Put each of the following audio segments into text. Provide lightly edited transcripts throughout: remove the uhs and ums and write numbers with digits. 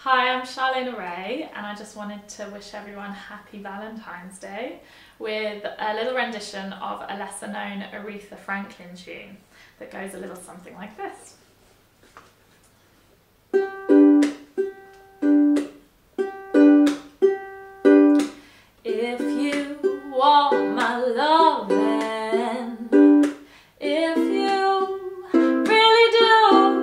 Hi, I'm Sharleena Ray and I just wanted to wish everyone happy Valentine's Day with a little rendition of a lesser known Aretha Franklin tune that goes a little something like this. If you want my loving, if you really do,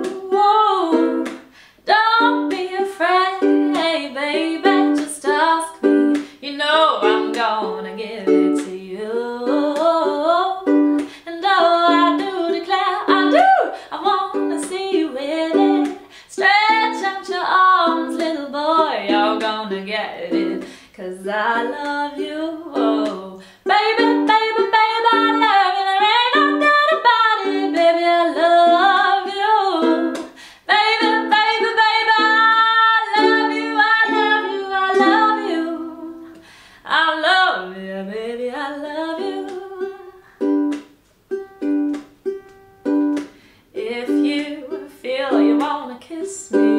don't be afraid, baby, just ask me. You know I'm gonna give it to you. And oh, I do declare, I wanna see you with it. Stretch out your arms, little boy, you're gonna get it. 'Cause I love you, oh, baby, baby, baby, I love you. There ain't no doubt about it, baby, I love you. Baby, baby, baby, I love you, I love you, I love you. I love you, baby, I love you. If you feel you wanna kiss me,